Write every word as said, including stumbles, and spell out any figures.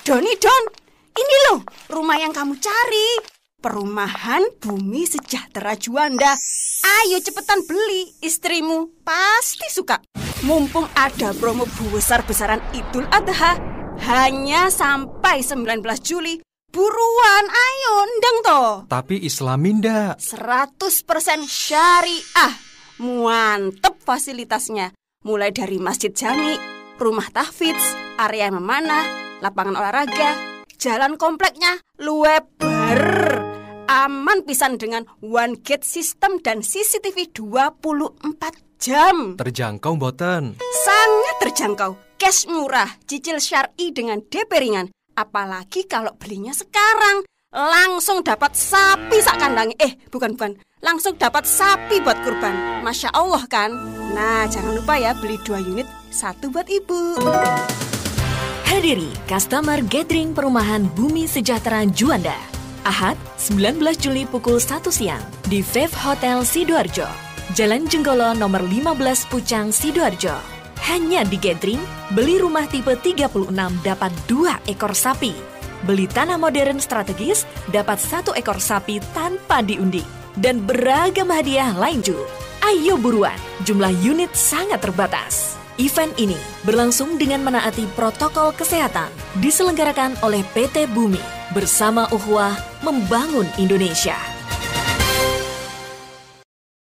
Doni, Don, ini loh rumah yang kamu cari. Perumahan Bumi Sejahtera Juanda. Ayo cepetan beli, istrimu pasti suka. Mumpung ada promo besar-besaran Idul Adha, hanya sampai sembilan belas Juli. Buruan, ayo, ndang toh. Tapi Islaminda seratus persen syariah. Mantep fasilitasnya. Mulai dari masjid jami, rumah tahfidz, area memanah, lapangan olahraga, jalan kompleknya lebar. Aman pisan dengan one gate system dan C C T V dua puluh empat jam. terjangkau mboten? Sangat terjangkau. Cash murah, cicil syar'i dengan D P ringan. Apalagi kalau belinya sekarang, langsung dapat sapi sak kandang. Eh, bukan-bukan, langsung dapat sapi buat kurban. Masya Allah kan? Nah, jangan lupa ya beli dua unit, satu buat ibu. Hadiri Customer Gathering Perumahan Bumi Sejahtera Juanda. Ahad, sembilan belas Juli pukul satu siang di Vive Hotel Sidoarjo, Jalan Jenggolo nomor lima belas Pucang, Sidoarjo. Hanya di gathering, beli rumah tipe tiga puluh enam dapat dua ekor sapi. Beli tanah modern strategis dapat satu ekor sapi tanpa diundi. Dan beragam hadiah lain juga. Ayo buruan, jumlah unit sangat terbatas. Event ini berlangsung dengan menaati protokol kesehatan. Diselenggarakan oleh P T Bumi bersama Ukhuwah Membangun Indonesia.